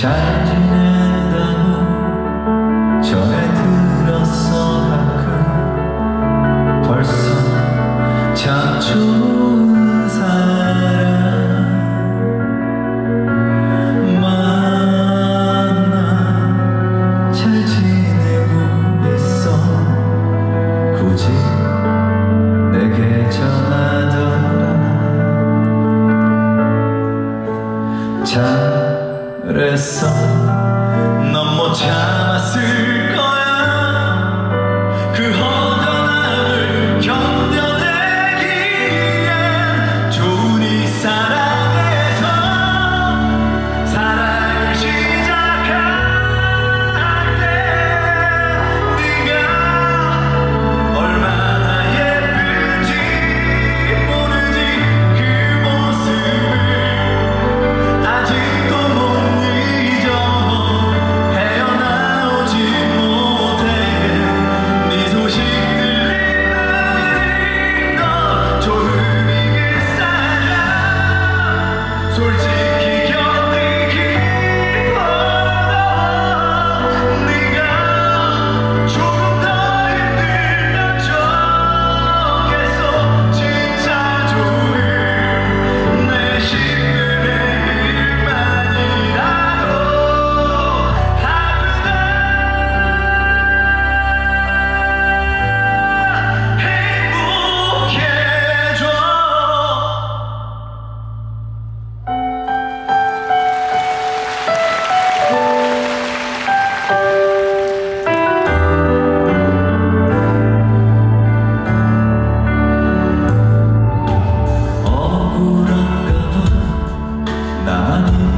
잘 지낸다고 전해 들었어. 가끔 벌써 참 좋은 사람 만나 잘 지내고 있어. 굳이 내게 전하더라. 잘했어. 넌 못 참았을 거야. 그 허전함을 견뎌내기엔 좋으니 사랑해서 사랑을 시작할 때 네가 얼마나 예쁜지 모르지. 그 모습을 아직도 못 잊어. 헤어나오지 못해. 네 소식 들린 날이 더 좋으니 그 사람 솔직히 견디기 힘들어. 네가 조금 더 힘들면 좋겠어. 진짜 좋은 내 10분의 1만이라도 아프다 행복해져. 억울한가 봐. 나만